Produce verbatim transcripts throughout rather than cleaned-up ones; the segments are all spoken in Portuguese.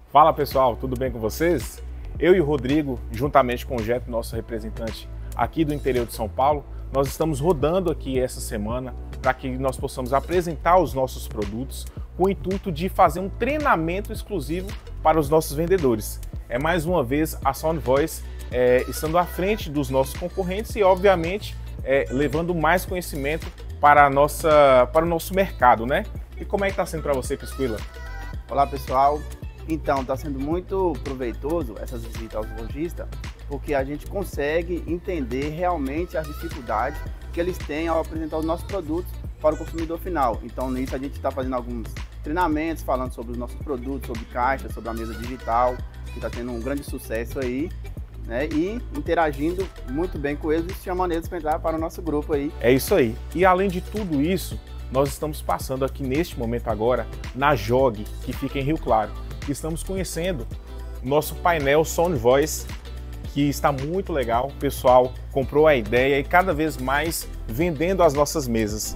Fala pessoal, tudo bem com vocês? Eu e o Rodrigo, juntamente com o Jeto, nosso representante aqui do interior de São Paulo, nós estamos rodando aqui essa semana para que nós possamos apresentar os nossos produtos com o intuito de fazer um treinamento exclusivo para os nossos vendedores. É mais uma vez a Sound Voice é, estando à frente dos nossos concorrentes e, obviamente, é, levando mais conhecimento para, a nossa, para o nosso mercado, né? E como é que está sendo para você, Pisquila? Olá pessoal, então está sendo muito proveitoso essas visitas aos lojistas, porque a gente consegue entender realmente as dificuldades que eles têm ao apresentar os nossos produtos para o consumidor final. Então nisso a gente está fazendo alguns treinamentos, falando sobre os nossos produtos, sobre caixa, sobre a mesa digital, que está tendo um grande sucesso aí, né? E interagindo muito bem com eles e chamando eles para entrar para o nosso grupo aí. É isso aí. E além de tudo isso, nós estamos passando aqui neste momento agora na Jog, que fica em Rio Claro. Estamos conhecendo o nosso painel Sound Voice, que está muito legal. O pessoal comprou a ideia e cada vez mais vendendo as nossas mesas.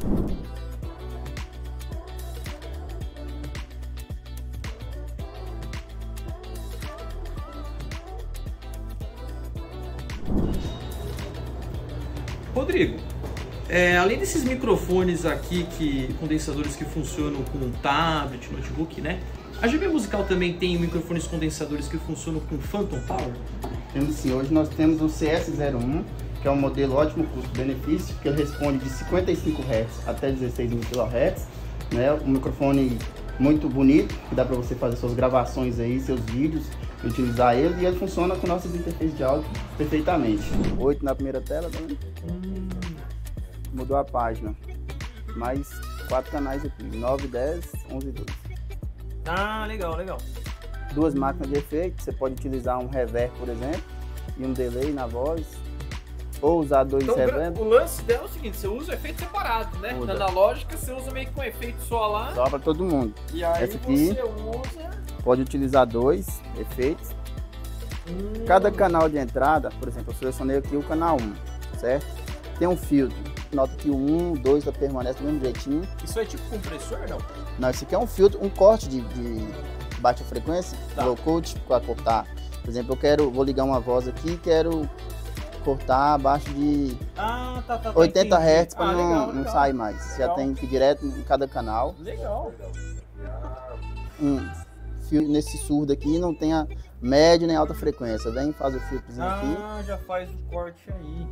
Rodrigo, é, além desses microfones aqui, que, condensadores que funcionam com tablet, notebook, né? A G B Musical também tem microfones condensadores que funcionam com Phantom Power? Temos sim, hoje nós temos o C S zero um, que é um modelo ótimo custo-benefício, que ele responde de cinquenta e cinco hertz até dezesseis mil quilohertz, né? Um microfone muito bonito, que dá para você fazer suas gravações aí, seus vídeos, e utilizar ele, e ele funciona com nossas interfaces de áudio perfeitamente. oito na primeira tela, tá vendo? Hum. Mudou a página, mais quatro canais aqui, nove, dez, onze e doze. Ah, legal, legal. Duas máquinas de efeito, você pode utilizar um reverb, por exemplo, e um delay na voz, ou usar dois então, reverb. O lance dela é o seguinte, você usa efeito separado, né? Usa. Na analógica você usa meio que um efeito só lá. Só para todo mundo. E aí Essa aqui você usa... pode utilizar dois efeitos. Hum. Cada canal de entrada, por exemplo, eu selecionei aqui o canal um, certo? Tem um filtro. Nota que o um, o dois permanece do mesmo jeitinho. Isso é tipo compressor, não? Não, isso aqui é um filtro, um corte de, de baixa frequência, Tá. low cut, para cortar. Por exemplo, eu quero, vou ligar uma voz aqui, quero cortar abaixo de Ah, tá, tá, tá, oitenta entendi. hertz para ah, não, legal, não legal. sair mais. Já Legal. tem que ir direto em cada canal. Legal. Um fio nesse surdo aqui não tem a média nem alta frequência. Vem, faz o filtrozinho aqui. Ah, já faz o corte aí.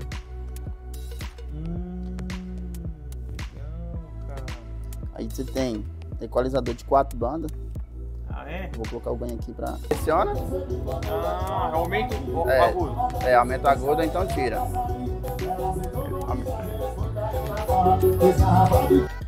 Hum, legal, cara. Aí você tem equalizador de quatro bandas. Ah, é? Vou colocar o ganho aqui para. Pressiona. Ah, aumenta o É. bagulho. É, aumenta a aguda, então tira.